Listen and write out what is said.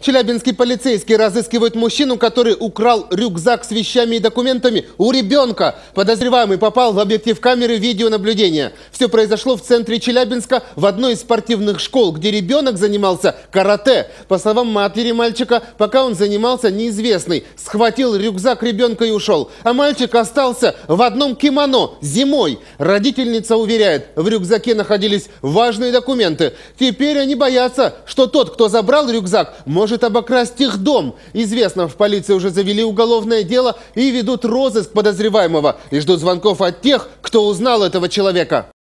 Челябинский полицейский разыскивает мужчину, который украл рюкзак с вещами и документами у ребенка. Подозреваемый попал в объектив камеры видеонаблюдения. Все произошло в центре Челябинска, в одной из спортивных школ, где ребенок занимался карате. По словам матери мальчика, пока он занимался, неизвестный схватил рюкзак ребенка и ушел. А мальчик остался в одном кимоно зимой. Родительница уверяет, в рюкзаке находились важные документы. Теперь они боятся, что тот, кто забрал рюкзак, может обокрасть их дом. Известно, в полиции уже завели уголовное дело и ведут розыск подозреваемого. И ждут звонков от тех, кто узнал этого человека.